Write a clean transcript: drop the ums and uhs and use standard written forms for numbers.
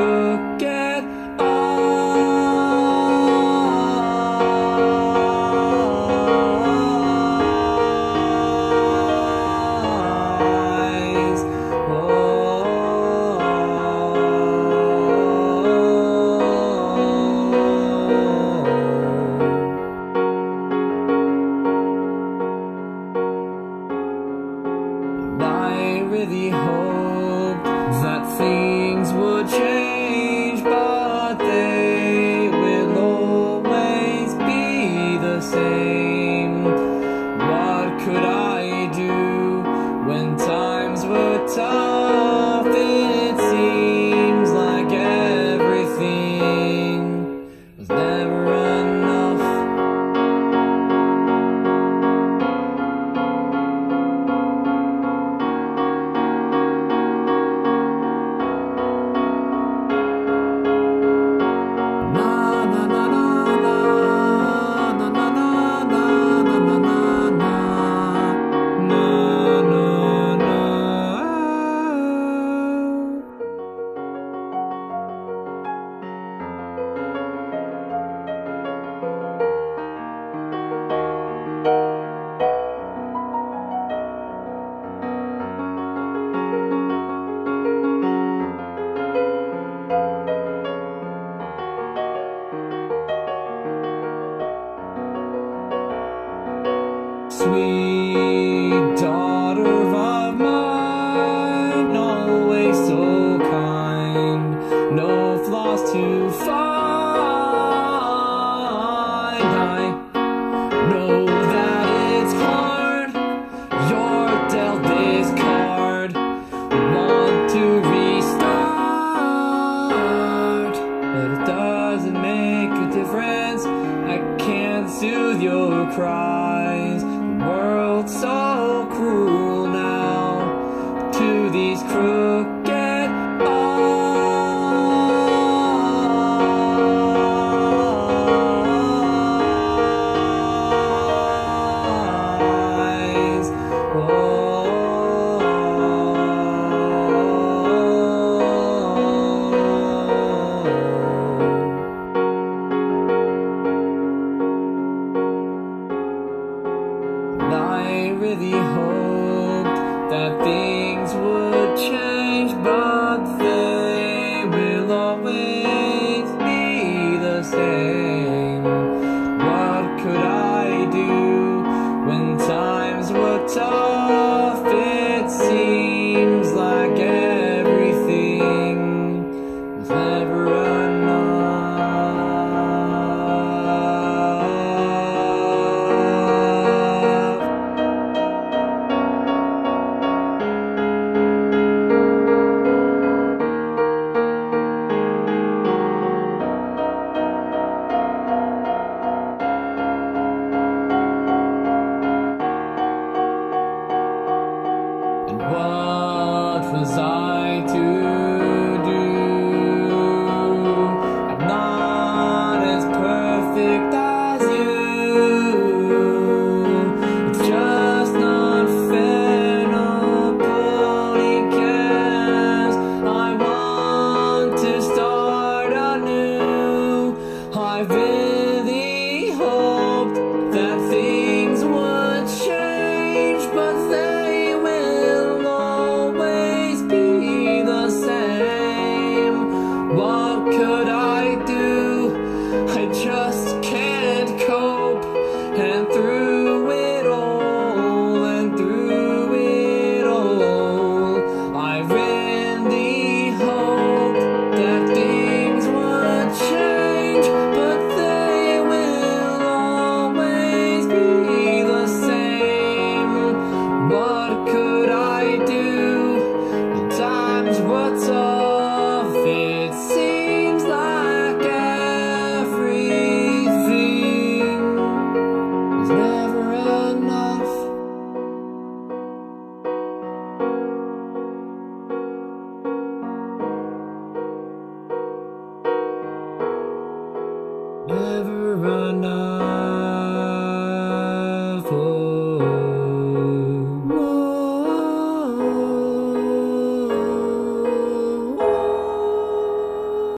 crooked eyes. I really hoped that things would change, but they will always be the same. What could I do when times were tough? It seems like everything was never enough. Sweet daughter of mine, always so kind, no flaws to find. I know that it's hard, you're dealt this card, want to restart, but it doesn't make a difference, I can't soothe your cries. World so cruel now to these crooked eyes. I really hoped that things would change, but they will always be the same. What could I do when times were tough? It seems like everything was never enough. What was I to do? I'm not as perfect as you. It's just not fair, nobody cares. I want to start anew. I really hoped that things would change, but they will always be the same. What could I do? I just can't cope. And through it all, I really hoped that things would change, but they will always be the same. What could I do when times were tough? It seems like everything is never enough. Never enough.